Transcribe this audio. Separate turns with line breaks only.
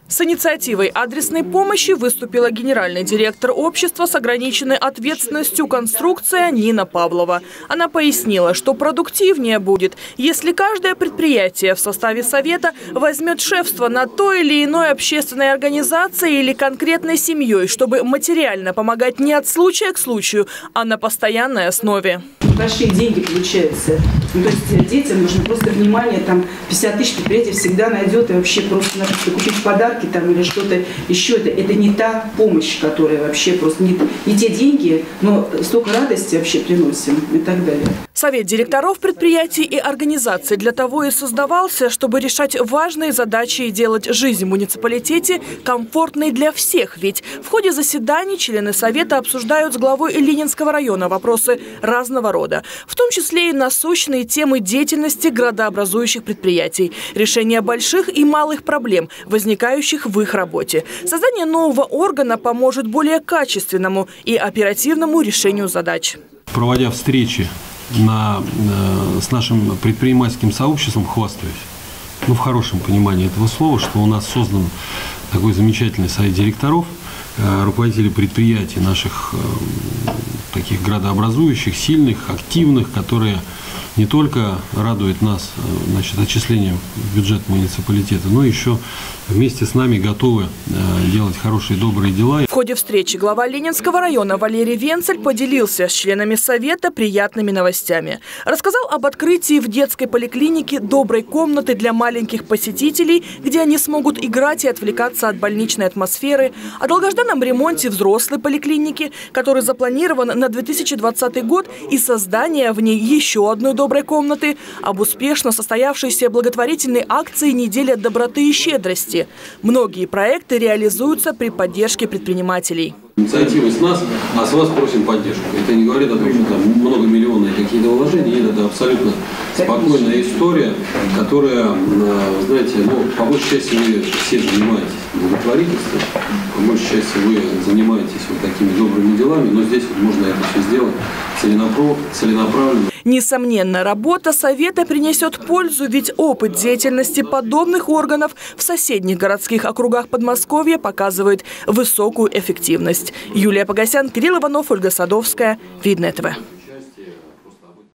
С инициативой адресной помощи выступила генеральный директор общества с ограниченной ответственностью «Конструкция» Нина Павлова. Она пояснила, что продуктивнее будет, если каждое предприятие в составе совета возьмет шефство над той или иной общественной организацией или конкретной семьей, чтобы материально помогать не от случая к случаю, а на постоянной основе.
Большие деньги получаются. То есть детям нужно просто внимание, там 50 тысяч предприятий всегда найдет, и вообще просто надо купить подарки там или что-то еще. Это не та помощь, которая вообще просто не те деньги, но столько радости вообще приносим и так далее.
Совет директоров предприятий и организаций для того и создавался, чтобы решать важные задачи и делать жизнь в муниципалитете комфортной для всех. Ведь в ходе заседаний члены совета обсуждают с главой Ленинского района вопросы разного рода, в том числе и насущные темы деятельности градообразующих предприятий, решение больших и малых проблем, возникающих в их работе. Создание нового органа поможет более качественному и оперативному решению задач.
Проводя встречи с нашим предпринимательским сообществом, хвастаюсь, в хорошем понимании этого слова, что у нас создан такой замечательный совет директоров, руководители предприятий наших таких градообразующих, сильных, активных, которые не только радуют нас отчислением в бюджет муниципалитета, но еще вместе с нами готовы делать хорошие, добрые дела.
В ходе встречи глава Ленинского района Валерий Венцель поделился с членами совета приятными новостями. Рассказал об открытии в детской поликлинике доброй комнаты для маленьких посетителей, где они смогут играть и отвлекаться от больничной атмосферы, о долгожданном ремонте взрослой поликлиники, который запланирован на 2020 год, и создание в ней еще одной доброй комнаты, об успешно состоявшейся благотворительной акции «Неделя доброты и щедрости». Многие проекты реализуются при поддержке предпринимателей.
Инициатива с нас, а с вас просим поддержку. Это не говорит о том, что там многомиллионные какие-то вложения. Нет, это абсолютно спокойная история, которая, знаете, по большей части вы все занимаетесь благотворительством, по большей части вы занимаетесь такими добрыми делами, но здесь можно это все сделать целенаправленно.
Несомненно, работа совета принесет пользу, ведь опыт деятельности подобных органов в соседних городских округах Подмосковья показывает высокую эффективность. Юлия Погосян, Кирилл Иванов, Ольга Садовская. Видное ТВ.